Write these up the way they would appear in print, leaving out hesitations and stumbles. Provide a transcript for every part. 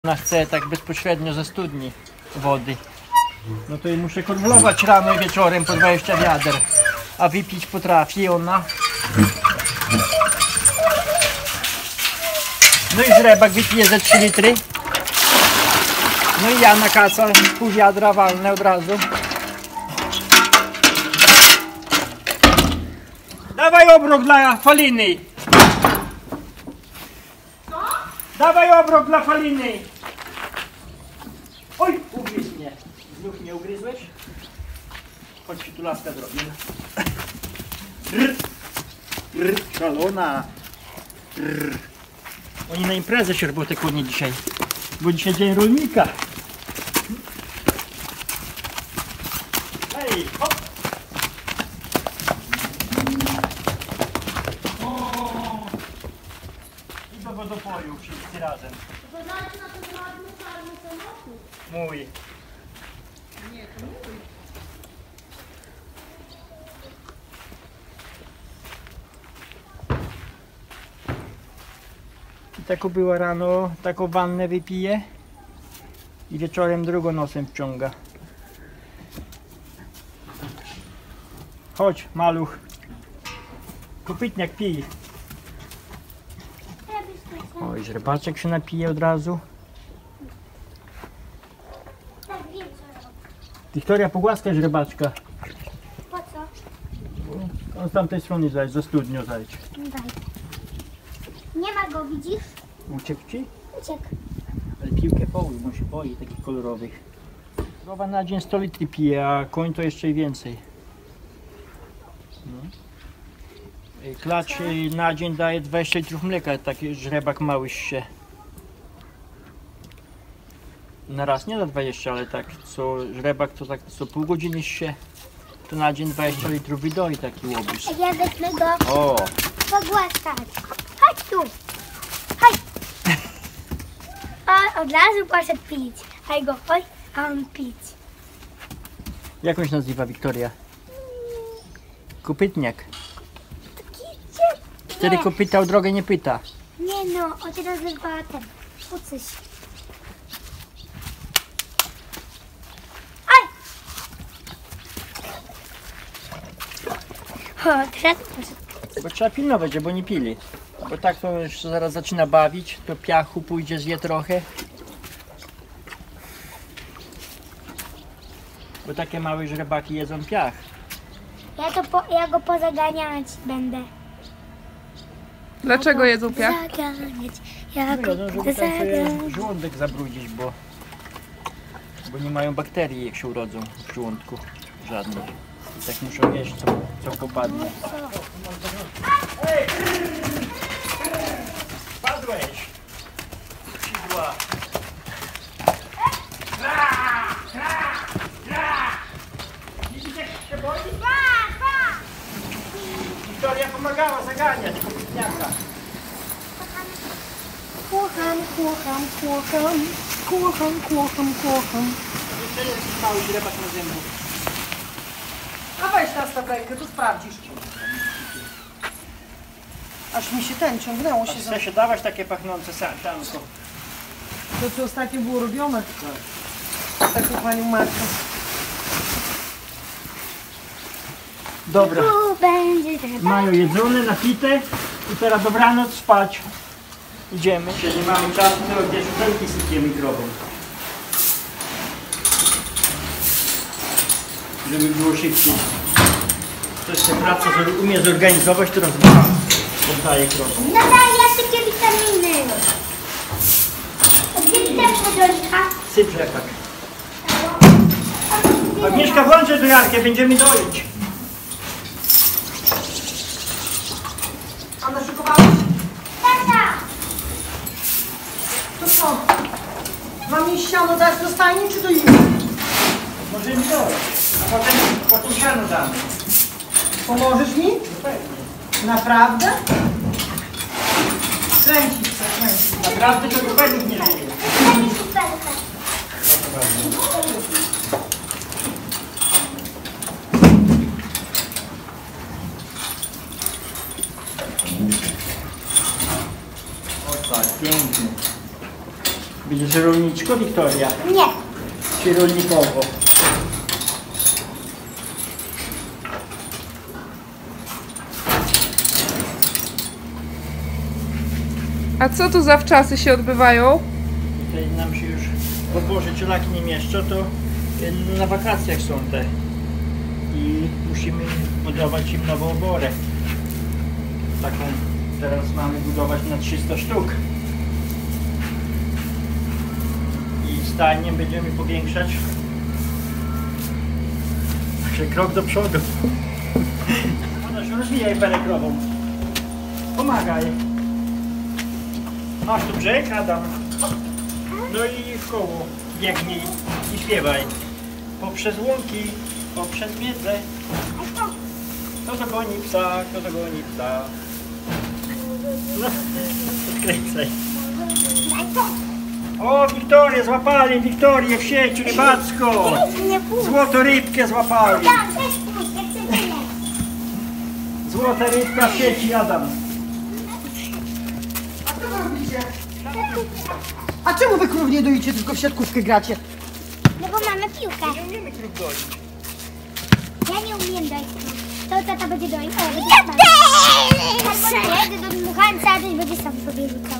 Ona chce tak bezpośrednio ze studni wody. No to jej muszę kontrolować rano i wieczorem po 20 wiader. A wypić potrafi ona. No i żrebak wypije ze 3 litry. No i ja na kaca pół wiadra walnę od razu. Dawaj obrok dla Faliny. Dawaj obrok dla Faliny. Oj, ugryzł mnie. Znów mnie ugryzłeś? Chodź ci tu laska zrobimy. Szalona. Oni na imprezę się robią te konie dzisiaj. Bo dzisiaj dzień rolnika. Hej, hop. I do wodopoju wszyscy razem. Mój. Nie, to mój. I taką była rano, taką wannę wypije i wieczorem drugą nosem wciąga. Chodź, maluch. Kopytniak pij. Oj, żrebaczek się napije od razu. Wiktoria, pogłaskaj żrebaczka. Po co? On z tamtej strony zajdź, za studnią zajdź. Daj. Nie ma go, widzisz? Uciekł ci? Uciekł. Ale piłkę połył, bo się boi takich kolorowych. Krowa na dzień 100 litry pije, a koń to jeszcze i więcej. No. Klacz na dzień daje 20 litrów mleka, taki żrebak mały się. Na raz nie da 20, ale tak co żrebak to tak co pół godziny się, to na dzień 20 litrów wydoi taki łobuś. A ja wezmę go O! pogłaskać. Chodź tu. Chodź. A od razu poszedł pić. A jego chodź, a on pić. Jak on się nazywa, Wiktoria? Kopytniak. Taki 4 kopyta o drogę nie pyta. Nie no, on się nazywa ten. Ucyś. Aj! O, teraz poszedł. Bo trzeba pilnować, żeby nie pili. Bo tak to już zaraz zaczyna bawić, to piachu pójdzie, zje trochę. Bo takie małe żrebaki jedzą piach. Ja go pozaganiać będę. Dlaczego jedzą piach? Zaganiać. Ja No go jedzą, żeby tam sobie zaganiać. żołądek zabrudzić, bo nie mają bakterii, jak się urodzą w żołądku żadnych. I tak muszą jeść, co popadnie. Padłeś! Sidła! Widzisz, jak się boi? Wiktoria pomagała zaganiać kopytniaka. Kłucham. Jeszcze jest mały żrebak na zębu. A weź na stawrejkę, to sprawdzisz. Aż mi się ciągnęło się za... Chce się dawać takie pachnące sianko. To co ostatnio było robione. Taką panią Martę. Dobra, Tu będzie teraz. mają jedzone, napite i teraz dobranoc, spać. Idziemy. Jeśli nie mamy czasu, to gdzieś butelki sypiemy krową. Żeby było szybciej. Ktoś tę pracę umie zorganizować, to rozmawiam. Oddaję krową. No daj, ja sypię witaminy. Gdzie witaminy Dorka? Syp rzepak. Agnieszka, włączę dojarkę, będziemy doić. A naszykowałeś? Tata! To co? Mam iść siano dać do stajni czy do innych? Możemy doić, a potem siano damy. Pomożesz mi? No pewnie. Naprawdę? Kręcić się, kręcić. Naprawdę to kopelnik nie żyje. Daj mi superkę. O tak, pięknie. Będziesz Z rolniczko, Wiktoria? Nie. Czy rolnikowo? A co tu za wczasy się odbywają? Tutaj nam się już w oborze cielaki nie mieszczą, to na wakacjach są te. I musimy budować im nową oborę. Taką teraz mamy budować na 300 sztuk. I stajniem będziemy powiększać. Także krok do przodu. Ona się rozwijaj parę krową. Pomagaj. Masz tu brzeg, Adam. No i w koło biegnij i śpiewaj. Poprzez łąki, poprzez miedzę. Kto to goni psa, kto to goni psa. No, odkręcaj. O, Wiktorię złapali, Wiktorię w sieci rybacką. Złotą rybkę złapali. Złota rybka w sieci, Adam. A co wy robicie? A czemu wy krów nie doicie, tylko w siatkówkę gracie? No bo mamy piłkę. Nie umiemy krów gonić. Ja nie umiem dojść. To tata będzie dojść. O, będzie spał. Albo jedę do dmuchańca, a też będzie sam sobie rzucał.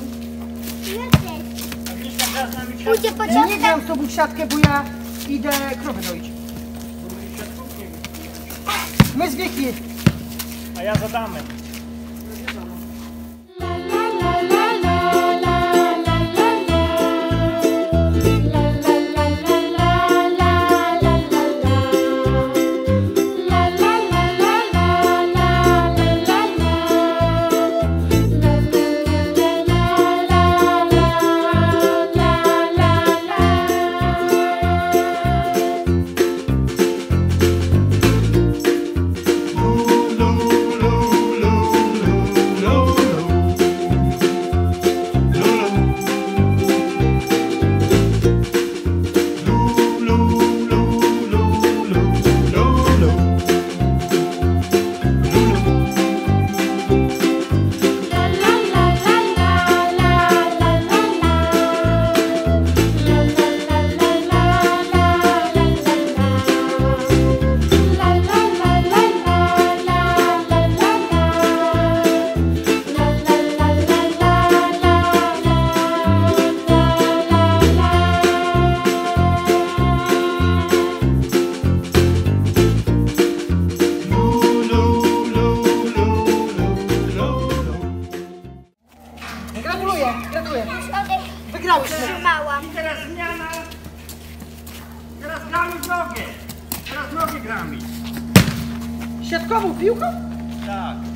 A wiesz, tam raz nami Pójdzie po Ja nie ciągle. gram z tobą w siatkę, bo ja idę krowy doić. My z Wieki. A ja za damę. Gratuluję, gratuluję. Środek Wygrałyśmy. trzymałam. Teraz zmiana. Teraz gramy w nogę. Teraz nogę gramy. Siatkową piłką? Tak.